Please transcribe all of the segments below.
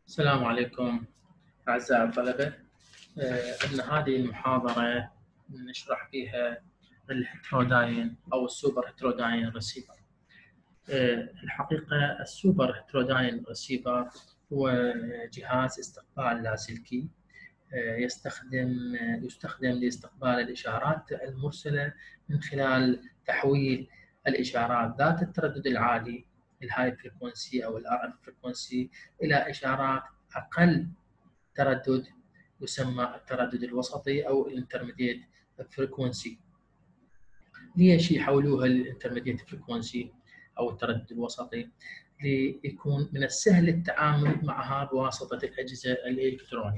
السلام عليكم أعزائي الطلبة. أن هذه المحاضرة نشرح فيها الهيتروداين أو السوبر هيتروداين ريسيفر. الحقيقة السوبر هيتروداين ريسيفر هو جهاز استقبال لاسلكي يستخدم لاستقبال الإشارات المرسلة من خلال تحويل الإشارات ذات التردد العالي الهاي فريكونسي أو الار اف فريكونسي إلى إشارات أقل تردد يسمى التردد الوسطي أو الانترميديت فريكونسي. ليش يحولوها للانترميديت فريكونسي أو التردد الوسطي؟ ليكون من السهل التعامل معها بواسطة الأجهزة الإلكترونية.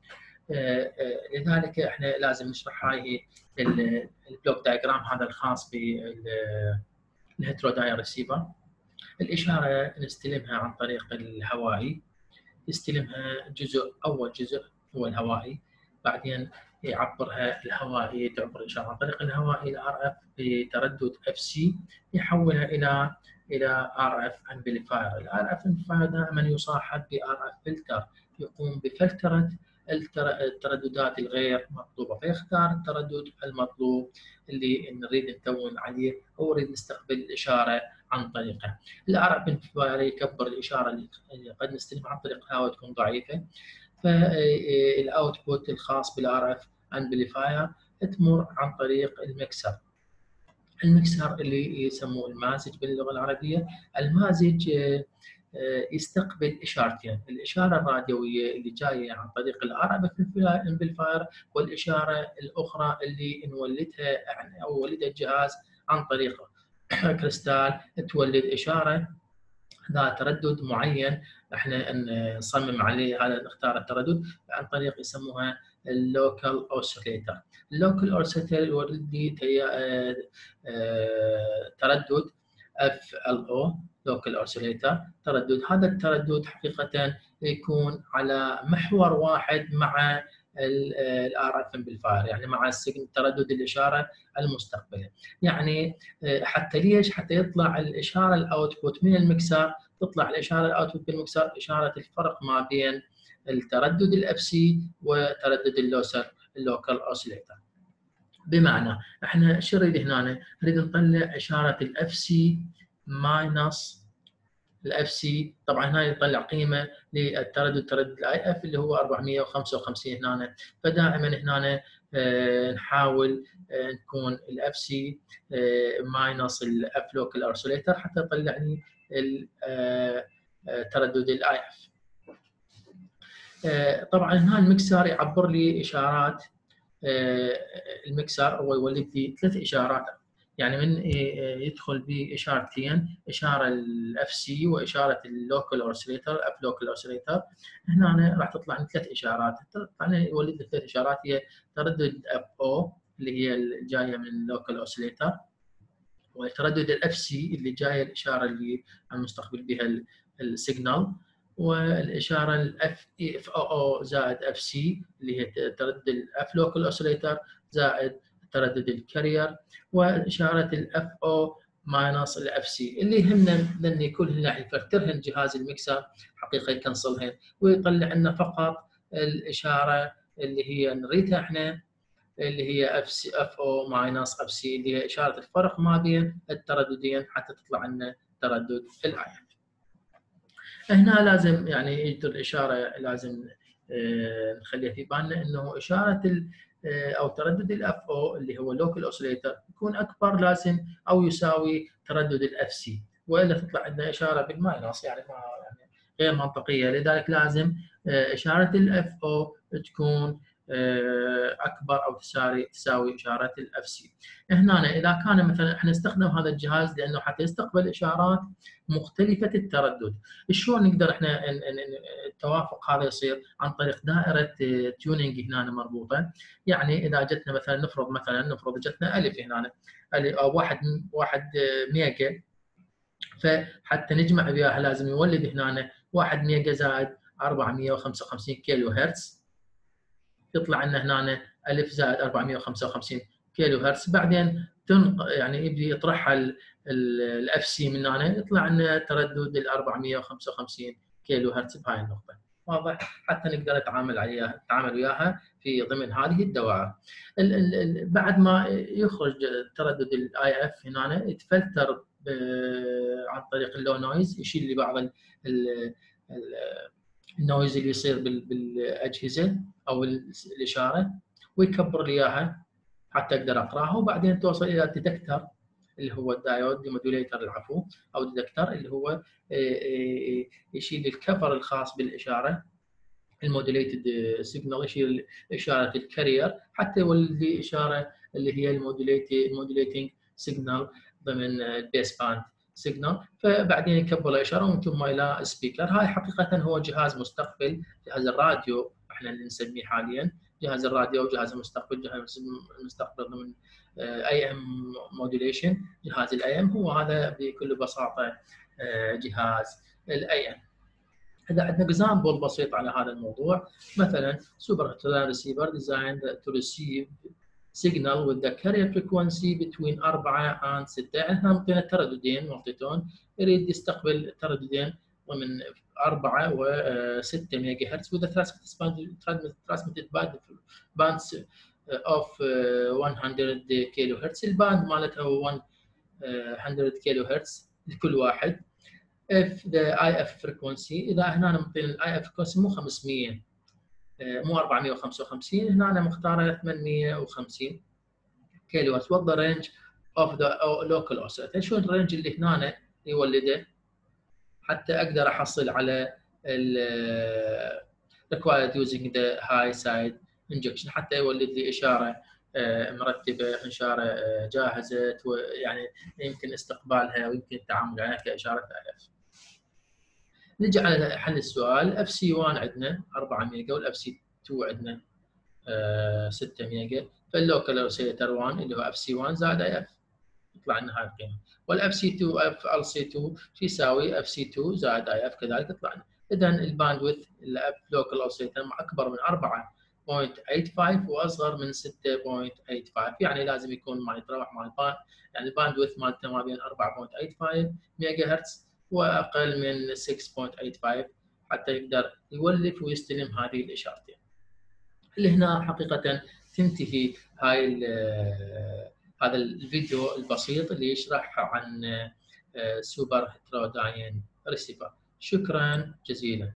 لذلك احنا لازم نشرح هاي البلوك دايجرام هذا الخاص بالهيتروداين ريسيفر. الإشارة نستلمها عن طريق الهوائي، يستلمها أول جزء هو الهوائي، بعدين يعبرها الهوائي، تعبر الإشارة عن طريق الهوائي الار اف بتردد اف سي، يحولها إلى ار اف امبليفاير. الار اف امبليفاير دائما يصاحب بار اف فلتر يقوم بفلترة الترددات الغير مطلوبة، فيختار التردد المطلوب اللي نريد نكون عليه أو نريد نستقبل الإشارة عن طريقه. الار اف امبليفاير يكبر الإشارة اللي قد نستلمها عن طريق الهواء تكون ضعيفة، فالاوتبوت الخاص بالار اف امبليفاير تمر عن طريق المكسر اللي يسموه المازج باللغة العربية. المازج يستقبل اشارتين، الاشاره الراديويه اللي جايه عن طريق الار اف امبليفاير، والاشاره الاخرى اللي نولدها او ولدها الجهاز عن طريق كريستال تولد اشاره ذات تردد معين احنا نصمم عليه، هذا نختار التردد عن طريق يسموها اللوكال اوسيليتر. اللوكال اوسيليتر يولد لي تردد اف ال او لوكال اوسيليتر تردد. هذا التردد حقيقه يكون على محور واحد مع الار اف امبليفاير، يعني مع تردد الاشاره المستقبله. يعني حتى ليش؟ حتى يطلع الاشاره الاوتبوت من المكسر، تطلع الاشاره الاوتبوت بالمكسر اشاره الفرق ما بين التردد الاف سي وتردد اللوكال اوسيليتر. بمعنى احنا شو نريد هنا؟ نريد نطلع اشاره الاف سي ماينس الاف سي. طبعا هنا يطلع قيمه للتردد، تردد الاي اف اللي هو 455 هنا. فدائما هنا نحاول نكون الاف سي ماينس الاف لوكال اوسيليتر حتى يطلع لي تردد الاي اف. طبعا هنا المكسر يعبر لي اشارات، المكسر هو يولد لي 3 اشارات، يعني من يدخل باشارتين، اشاره الاف سي واشاره اللوكال اوسيليتر اف لوكال اوسيليتر. هنا راح تطلع لي 3 اشارات، طبعا يولد لي 3 اشارات هي تردد اف او اللي هي الجايه من اللوكال اوسيليتر، وتردد الاف سي اللي جايه الاشاره اللي المستقبل بها السيجنال، والاشاره الاف اف او زائد اف سي اللي هي تردد الاف لوكال اوسيليتر زائد تردد الكارير، واشاره الاف او ماينس الاف سي اللي يهمنا لان كلهن يفلترهن جهاز المكسر حقيقه يكنسلهن ويطلع لنا فقط الاشاره اللي هي نريدها احنا، اللي هي اف سي اف او ماينس اف سي اللي هي اشاره الفرق ما بين الترددين حتى تطلع لنا تردد الاي اف. هنا لازم يعني يجدر الاشاره لازم نخليها في بالنا انه اشاره او تردد الاف او اللي هو لوكال اوسيليتر يكون اكبر لازم او يساوي تردد الاف سي، والا تطلع عندنا اشاره بالماينس يعني ما يعني غير منطقيه. لذلك لازم اشاره الاف او تكون اكبر او تساوي اشاره الاف سي. هنا اذا كان مثلا احنا نستخدم هذا الجهاز لانه حتى يستقبل اشارات مختلفه التردد، شلون نقدر احنا التوافق هذا يصير؟ عن طريق دائره تيونينج هنا مربوطه. يعني اذا جتنا مثلا نفرض جتنا الف هنا او واحد ميجا، فحتى نجمع وياها لازم يولد هنا 1 ميجا زائد 455 كيلو هرتز، يطلع لنا هنا الف زائد 455 كيلو هرتز. بعدين يعني يبدي يطرحها الاف سي من هنا، يطلع لنا تردد ال 455 كيلو هرتز بهاي النقطه. واضح؟ حتى نقدر نتعامل وياها في ضمن هذه الدوائر. بعد ما يخرج تردد الاي اف هنا يتفلتر عن طريق اللو نويز، يشيل لي بعض النويز اللي يصير بالاجهزه او الاشاره، ويكبر لي اياها حتى اقدر اقراها، وبعدين توصل الى الديتكتر اللي هو الدايود ديمودوليتر العفو، او الديتكتر اللي هو يشيل الكفر الخاص بالاشاره المودوليتد سيجنال، يشيل اشاره الكارير حتى يولي اشاره اللي هي المودوليتنج سيجنال ضمن البيس باند سيجنال، فبعدين يكبر الاشاره ومن ثم الى سبيكر. هاي حقيقه هو جهاز مستقبل، جهاز الراديو احنا اللي نسميه حاليا جهاز الراديو وجهاز المستقبل. جهاز المستقبل ضمن اي ام مودوليشن. جهاز الاي ام هو هذا بكل بساطه جهاز الاي ام. اذا عندنا اكزامبل بسيط على هذا الموضوع، مثلا Superheterodyne receiver designed to receive signal with the carrier frequency between 4 and 6. احنا معطينا ترددين مالتيتون، يريد يستقبل ترددين ضمن 4 و 6 ميجا هرتز with the transmitted bands of 100 كيلو هرتز. الباند مالتها هو 100 كيلو هرتز لكل واحد. if the IF frequency، اذا هنا معطينا الاي اف frequency مو 500 مو 455، هنا أنا مختاره 850 كيلو هرتز. what the range of the local oscillator. شو الرينج اللي هنا يولده حتى اقدر احصل على required using the high side injection، حتى يولد لي اشاره مرتبه، اشاره جاهزه، يعني يمكن استقبالها ويمكن التعامل عليها كاشاره اف. نجي على حل السؤال. اف سي 1 عندنا 4 ميجا والاف سي 2 عندنا 6 ميجا، فاللوكال اوسيليتر 1 اللي هو اف سي 1 زائد اي اف يطلع لنا هاي القيمه، والاف سي 2 اف ال سي 2 شو يساوي اف سي 2 زائد اي اف كذلك يطلع لنا. اذا الباندويث الاف لوكال اوسيليتر اكبر من 4.85 واصغر من 6.85، يعني لازم يكون ما يتراوح مع الباند، يعني الباندويث مالته ما بين 4.85 ميجا هرتز واقل من 6.85 حتى يقدر يولف ويستلم هذه الاشارتين. اللي هنا حقيقه تنتهي هاي هذا الفيديو البسيط اللي يشرح عن سوبر هيتروداين ريسيفر. شكرا جزيلا.